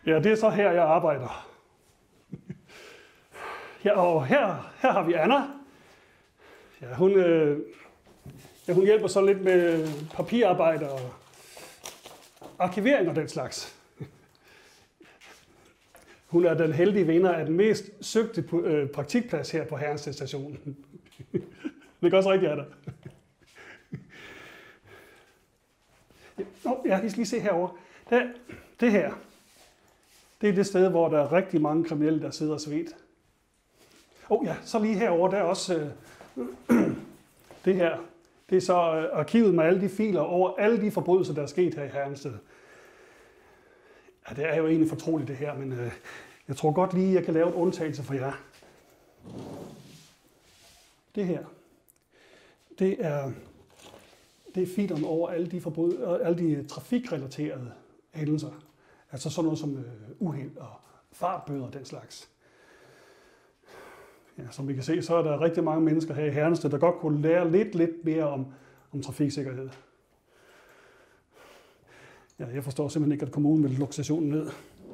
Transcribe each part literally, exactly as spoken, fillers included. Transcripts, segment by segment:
Ja, det er så her, jeg arbejder. Ja, og her, her har vi Anna. Ja, hun, øh, ja, hun hjælper så lidt med papirarbejde og arkivering og den slags. Hun er den heldige vinder af den mest søgte praktikplads her på Herrensted Station. Det er også rigtigt, Anna. Nå, ja, vi skal lige se herovre. Det, det her, det er det sted, hvor der er rigtig mange kriminelle, der sidder og svedt. Åh oh, ja, så lige herovre, der er også øh, det her. Det er så øh, arkivet med alle de filer over alle de forbrydelser, der er sket her i Herrensted. Ja, det er jo egentlig fortroligt det her, men øh, jeg tror godt lige, jeg kan lave en undtagelse for jer. Det her, det er, det er filerne over alle de, forbryd, alle de trafikrelaterede hændelser. Altså sådan noget som øh, uheld og fartbøder og den slags. Ja, som vi kan se, så er der rigtig mange mennesker her i Herrensted, der godt kunne lære lidt, lidt mere om, om trafiksikkerhed. Ja, jeg forstår simpelthen ikke, at kommunen vil lukke stationen ned.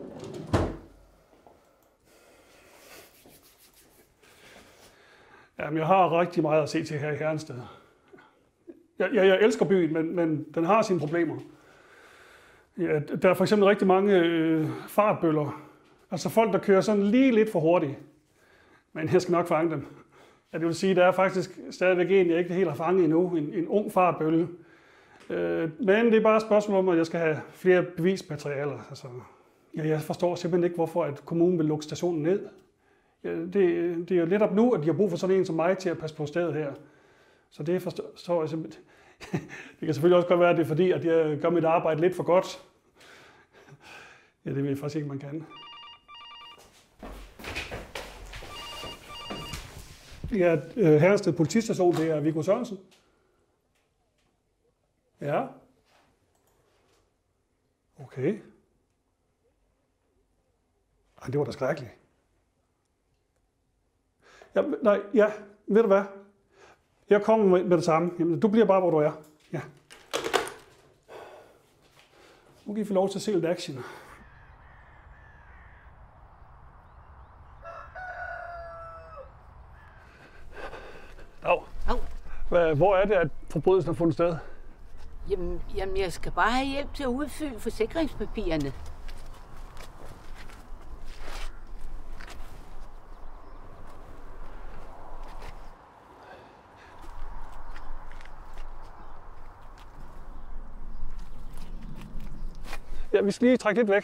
Jamen, jeg har rigtig meget at se til her i Herrensted. Jeg, jeg, jeg elsker byen, men, men den har sine problemer. Ja, der er for eksempel rigtig mange øh, fartbøller. Altså folk, der kører sådan lige lidt for hurtigt. Men jeg skal nok fange dem. Ja, det vil sige, at der er faktisk stadigvæk en, jeg ikke helt har fanget endnu. En, en ung fartbølle. Øh, men det er bare et spørgsmål om, at jeg skal have flere bevismaterialer. Altså, ja, jeg forstår simpelthen ikke, hvorfor at kommunen vil lukke stationen ned. Ja, det, det er jo netop nu, at de har brug for sådan en som mig til at passe på stedet her. Så det forstår jeg simpelthen. Det kan selvfølgelig også godt være, at det er fordi, at jeg gør mit arbejde lidt for godt. Ja, det ved jeg faktisk ikke, man kan. Ja, Herrensted politistation, det er Viggo Sørensen. Ja. Okay. Ej, det var da skrækkeligt. Ja, nej, ja, ved du hvad? Jeg kommer med, med det samme. Jamen, du bliver bare, hvor du er. Ja. Nu kan I få lov til at se lidt action. Au. Au. Hvad, hvor er det, at forbrydelsen har fundet sted? Jamen, jamen, jeg skal bare have hjælp til at udfylde forsikringspapirerne. Ja, vi skal lige trække lidt væk.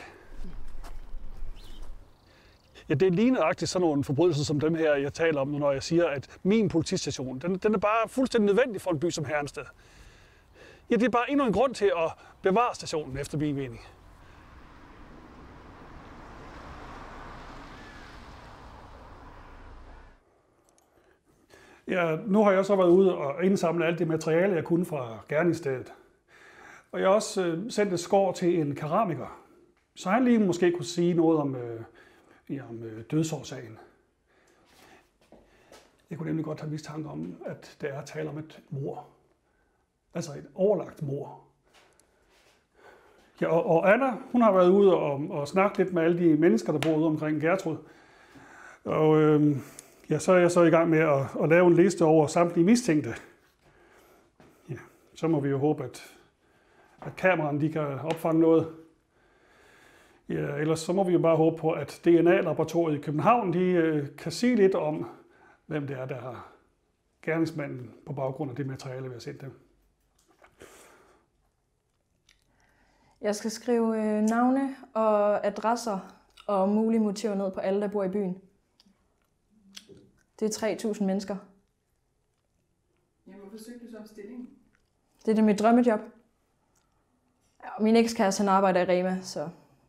Ja, det er lige nøjagtigt sådan nogle forbrydelser som dem her, jeg taler om, når jeg siger, at min politistation, den, den er bare fuldstændig nødvendig for en by som Herrensted. Ja, det er bare endnu en grund til at bevare stationen, efter min mening. Ja, nu har jeg så været ude og indsamle alt det materiale, jeg kunne fra gerningsstedet. Og jeg har også øh, sendt et skår til en keramiker, så han lige måske kunne sige noget om, øh, ja, om øh, dødsårsagen. Jeg kunne nemlig godt have mistanke om, at der er tale om et mord. Altså et overlagt mord. Ja, og, og Anna, hun har været ude og, og snakket lidt med alle de mennesker, der bor ude omkring Gertrud. Og øh, ja, så er jeg så i gang med at, at lave en liste over samtlige mistænkte. Ja, så må vi jo håbe, at at kameraerne de kan opfange noget. Ja, ellers så må vi jo bare håbe på, at D N A-laboratoriet i København de, øh, kan sige lidt om, hvem det er, der har gerningsmanden på baggrund af det materiale, vi har sendt dem. Jeg skal skrive øh, navne og adresser og mulige motiver ned på alle, der bor i byen. Det er tre tusind mennesker. Jamen, hvorfor søgte du så om stillingen? Det er det mit drømmejob. Ja, min ekskæreste, han arbejder i Rema, så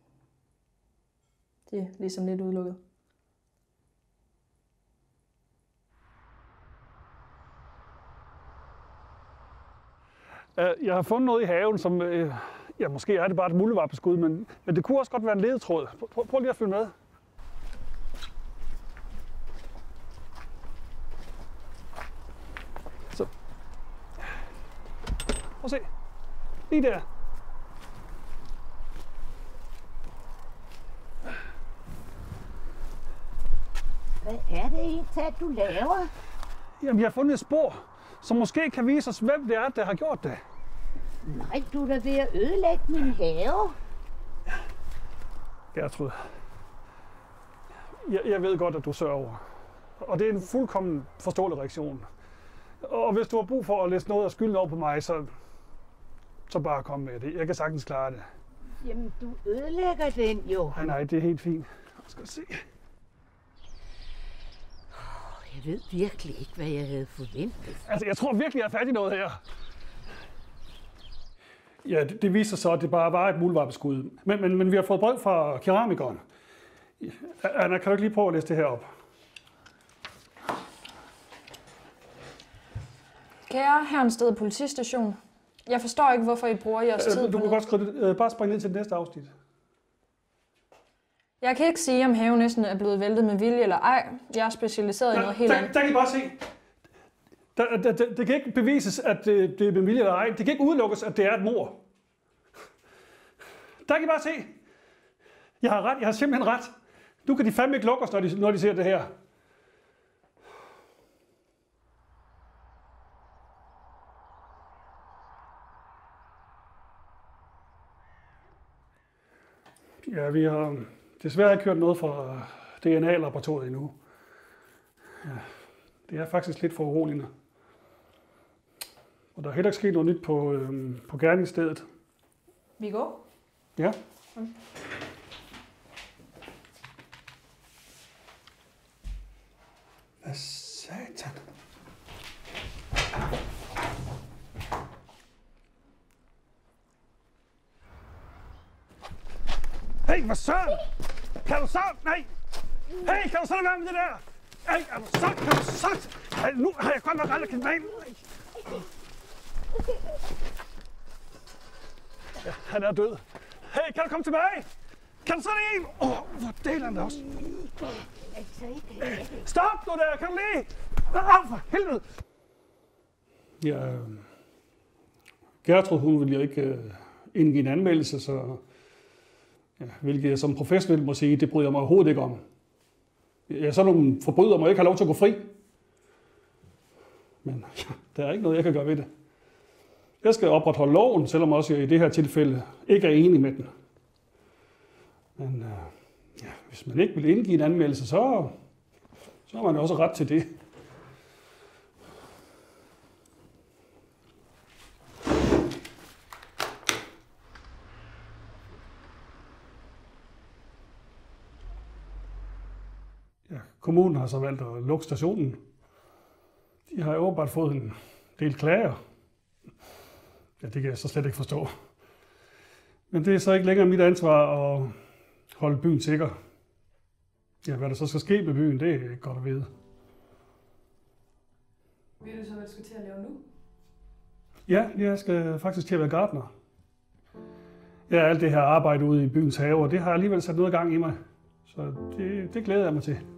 det er ligesom lidt udelukket. Jeg har fundet noget i haven, som ja, måske er det bare et muldvarpeskud, men, men det kunne også godt være en ledetråd. Prøv, prøv lige at følge med. Så. Prøv at se. Lige der. det, du laver? Jamen, jeg har fundet et spor, som måske kan vise os, hvem det er, der har gjort det. Nej, du er da ved at ødelægge min have. Gertrud, jeg, jeg ved godt, at du sørger. Og det er en fuldkommen forståelig reaktion. Og hvis du har brug for at læse noget af skylden over på mig, så, så bare kom med det. Jeg kan sagtens klare det. Jamen, du ødelægger den jo. Nej, nej, det er helt fint. Jeg skal se. Jeg ved virkelig ikke, hvad jeg havde forventet. Altså, jeg tror virkelig, jeg er fat i noget her. Ja, det, det viser sig, at det bare var et muldvarpeskud. Men, men, men vi har fået brev fra keramikeren. Anna, kan du ikke lige prøve at læse det her op? Kære Herrensted politistation. Jeg forstår ikke, hvorfor I bruger jeres tid Du på kan noget. godt skrive det. Øh, Bare springe ned til det næste afsnit. Jeg kan ikke sige, om haven næsten er blevet væltet med vilje eller ej. Jeg er specialiseret i noget helt der, andet. der kan I bare se. Der, der, der, det kan ikke bevises, at det, det er med vilje eller ej. Det kan ikke udelukkes, at det er et mord. Der kan I bare se. Jeg har ret. Jeg har simpelthen ret. Nu kan de fandme ikke lukke os, når de, når de ser det her. Ja, vi har desværre ikke hørt noget fra D N A-laboratoriet endnu. Ja, det er faktisk lidt for uroligende. Og der er heller ikke sket noget nyt på, øhm, på gerningsstedet. Vi går. Ja. Mm. Hvad satan? Hey, hvad søren? Kan du så? Nej! Hey, kan du så lade være med det der? Hey, er du så? Kan du så? Hey, nu har jeg godt nok aldrig kendt mig ind. Ja, han er død. Hey, kan du komme tilbage? Kan du så lige en? Åh, oh, hvor deler han det også. Stop nu der, kan du lige? Åh, for helvede. Ja, Gertrud, hun vil jo ikke uh, indgive en anmeldelse, så ja, hvilket jeg som professionel må sige, det bryder jeg mig overhovedet ikke om. Ja, sådan nogle forbrydere må ikke have lov til at gå fri. Men ja, der er ikke noget, jeg kan gøre ved det. Jeg skal opretholde loven, selvom også jeg i det her tilfælde ikke er enig med den. Men øh, ja, hvis man ikke vil indgive en anmeldelse, så, så har man også ret til det. Ja, kommunen har så valgt at lukke stationen. De har åbenbart fået en del klager. Ja, det kan jeg så slet ikke forstå. Men det er så ikke længere mit ansvar at holde byen sikker. Ja, hvad der så skal ske med byen, det er ikke godt at vide. Ved du så, hvad du skal til at lave nu? Ja, jeg skal faktisk til at være gartner. Ja, alt det her arbejde ude i byens have, og det har alligevel sat noget i gang i mig. Så det, det glæder jeg mig til.